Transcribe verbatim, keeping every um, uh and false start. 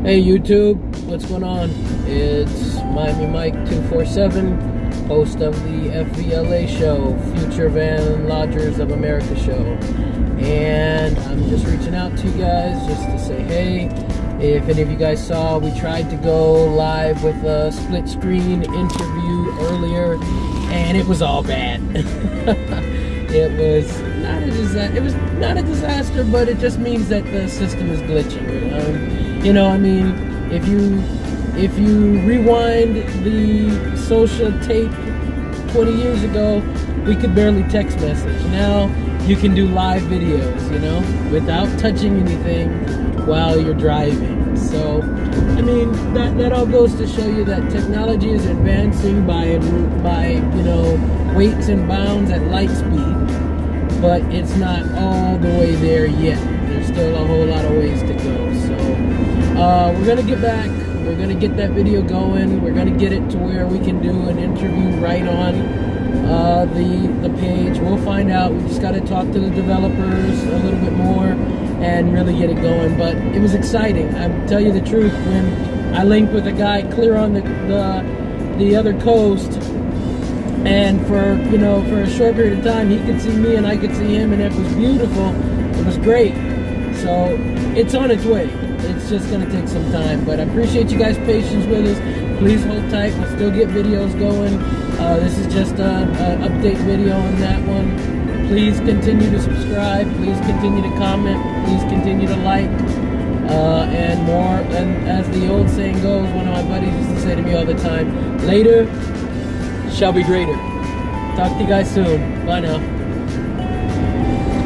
Hey YouTube, what's going on? It's Miami Mike two four seven, host of the F V L A show, Future Van Lodgers of America show. And I'm just reaching out to you guys just to say hey. If any of you guys saw, we tried to go live with a split screen interview earlier, and it was all bad. It was not a disaster. It was not a disaster, but it just means that the system is glitching. Um, you know, I mean, if you if you rewind the social tape twenty years ago, we could barely text message. Now you can do live videos, you know, without touching anything while you're driving. So, I mean, that that all goes to show you that technology is advancing by by you know weights and bounds at light speed. But it's not all the way there yet. There's still a whole lot of ways to go. So uh, we're gonna get back. We're gonna get that video going. We're gonna get it to where we can do an interview right on uh, the the page. We'll find out. We just got to talk to the developers a little bit more and really get it going. But it was exciting. I'll tell you the truth. When I linked with a guy clear on the the, the other coast. And for, you know, for a short period of time, he could see me and I could see him, and it was beautiful. It was great. So it's on its way. It's just going to take some time. But I appreciate you guys' patience with us. Please hold tight. We'll still get videos going. Uh, this is just an update video on that one. Please continue to subscribe. Please continue to comment. Please continue to like. Uh, and more. And as the old saying goes, one of my buddies used to say to me all the time, later shall be greater. Talk to you guys soon. Bye now.